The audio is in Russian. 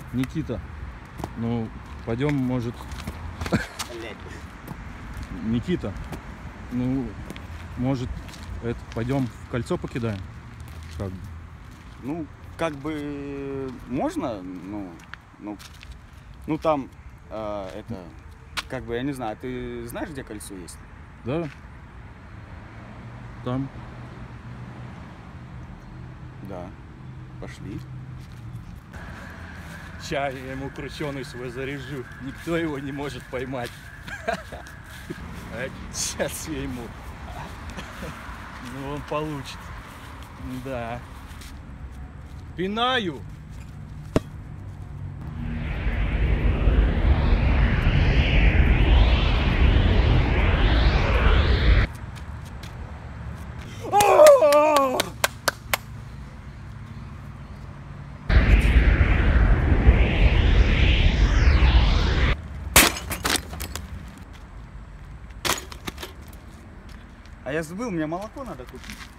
Никита, ну, пойдем, может... Никита, ну, может, это, пойдем в кольцо покидаем? Как бы. Ну, как бы можно, ну там, это, как бы, я не знаю, ты знаешь, где кольцо есть? Да? Там. Да, пошли. Сейчас я ему крученый свой заряжу. Никто его не может поймать. Сейчас я ему. Ну, он получит. Да. Пинаю. А я забыл, мне молоко надо купить.